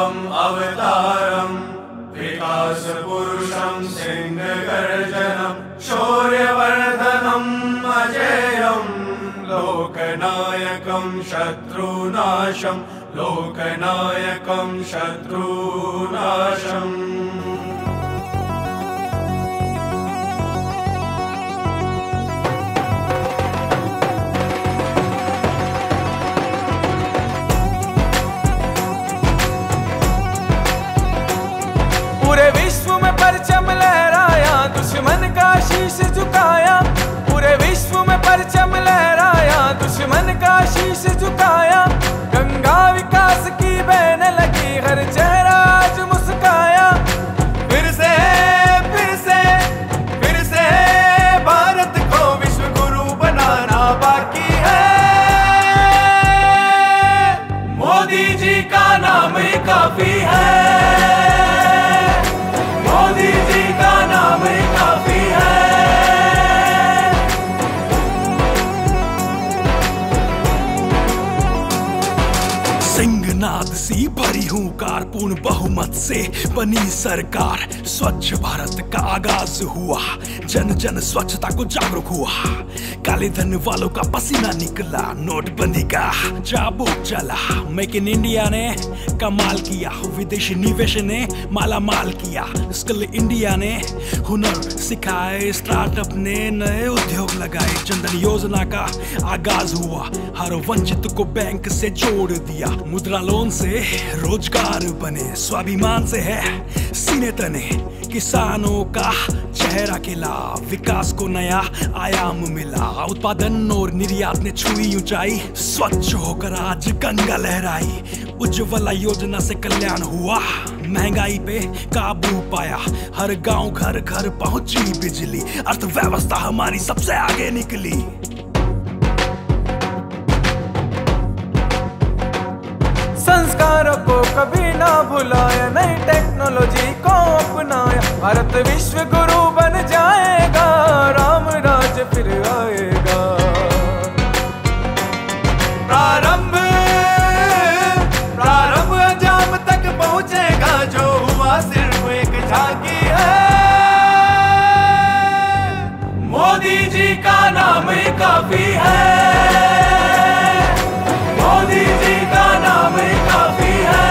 रामम् अवतारम् विकासपुरुषं सिंहगर्जनं शौर्यवर्धनम् अजेयम् लोकनायकं शत्रुनाशं लोकनायकं शत्रुनाशम्। पूरे विश्व में परचम लहराया, दुश्मन का शीश झुकाया। पूरे विश्व में परचम लहराया, दुश्मन का शीश झुकाया। गंगा विकास की बहन लगी, हर चेहरा आज मुस्काया। फिर से भारत को विश्व गुरु बनाना बाकी है। मोदी जी का नाम ही काफी है, मोदी जी का नाम ही काफी है। सिंहनाद सी भरी हुंकार पूर्ण बहुमत से बनी सरकार। स्वच्छ भारत का आगाज हुआ, जन जन स्वच्छता को जागरूक हुआ। काले धन वालों का पसीना निकला, नोटबंदी का चाबुक चला। मेक इन इंडिया ने कमाल किया, विदेशी निवेश ने माला माल किया। स्किल इंडिया ने हुनर सिखाए, स्टार्टअप ने नए उद्योग लगाए। जनधन योजना का आगाज हुआ, हर वंचित को बैंक से जोड़ दिया। मुद्रा लोन से रोजगार बने, स्वाभिमान से है सीने तने। किसानों का चेहरा खिला, विकास को नया आयाम मिला। उत्पादन और निर्यात ने छुई ऊंचाई, स्वच्छ होकर आज गंगा लहराई। उज्ज्वला योजना से कल्याण हुआ, महंगाई पे काबू पाया। हर गांव घर घर पहुंची बिजली, अर्थव्यवस्था हमारी सबसे आगे निकली। संस्कारों को कभी ना भुलाया, नई टेक्नोलॉजी को अपनाया। भारत विश्व गुरु बन जाएगा, राम राज फिर आएगा। प्रारंभ अंजाम तक पहुंचेगा, जो हुआ सिर्फ एक झांकी है। मोदी जी का नाम ही काफी है, मोदी जी का नाम ही काफी है।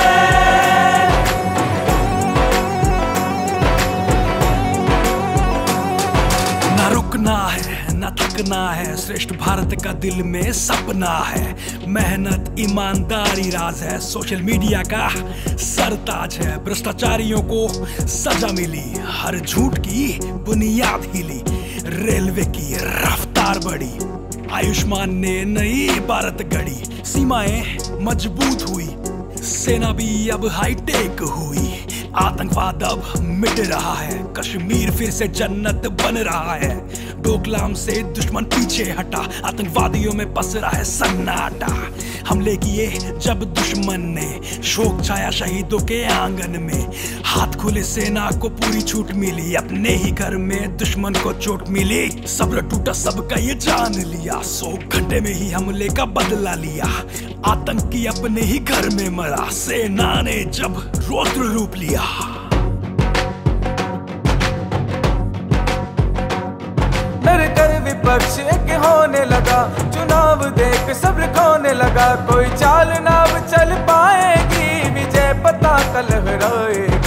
ना रुकना है ना थकना है, श्रेष्ठ भारत का दिल में सपना है। मेहनत ईमानदारी राज है, सोशल मीडिया का सरताज है। भ्रष्टाचारियों को सजा मिली, हर झूठ की बुनियाद हिली। रेलवे की रफ्तार बढ़ी, आयुष्मान ने नई भारत गढ़ी। सीमाएं मजबूत हुई, सेना भी अब हाईटेक हुई। आतंकवाद अब मिट रहा है, कश्मीर फिर से जन्नत बन रहा है। डोकलाम से दुश्मन पीछे हटा, आतंकवादियों में पसरा है सन्नाटा। हमले किए जब दुश्मन ने, शोक छाया शहीदों के आंगन में। हाथ खुले सेना को पूरी छूट मिली, अपने ही घर में दुश्मन को चोट मिली। सब्र टूटा सबका ये जान लिया, 100 घंटे में ही हमले का बदला लिया। आतंकी अपने ही घर में मरा, सेना ने जब रौद्र रूप लिया। डर कर विपक्ष एक होने लगा, चुनाव देख सब्र खोने लगा। कोई चाल ना अब चल पाएगी, विजय पताका लहराएगी।